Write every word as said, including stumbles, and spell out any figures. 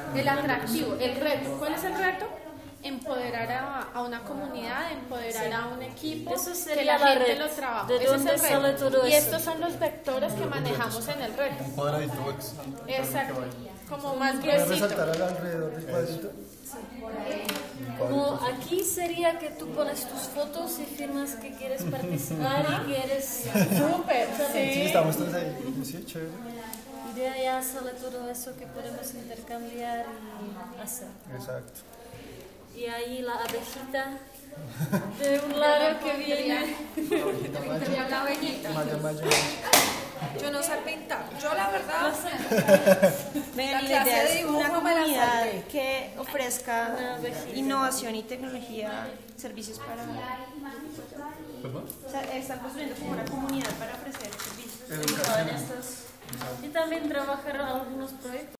el atractivo, el reto. ¿Cuál es el reto? Empoderar a, a una comunidad, empoderar Sí. a un equipo, Eso que sería la la gente red. lo trabaje. ¿De Ese es dónde el sale reto. todo Y eso? estos son los vectores que manejamos en el reto. Un cuadradito X. Exacto. Como más Para gruesito. resaltar al alrededor del cuadrito. Como aquí sería que tú pones tus fotos y firmas que quieres participar y quieres... Súper, Sí, sí. estamos todos ahí. Sí, chévere. Y de allá sale todo eso que podemos intercambiar y hacer. Exacto. Y ahí la abejita de un lado que viene. Sería la abejita. Maya, maya. Yo no sé pintar. Yo la verdad, Ven, La la clase idea de es dibujo una me la comunidad salté. que ofrezca Una abejita. innovación y tecnología, servicios para... O sea, están construyendo como una comunidad para ofrecer servicios. En estos- Y también trabajar algunos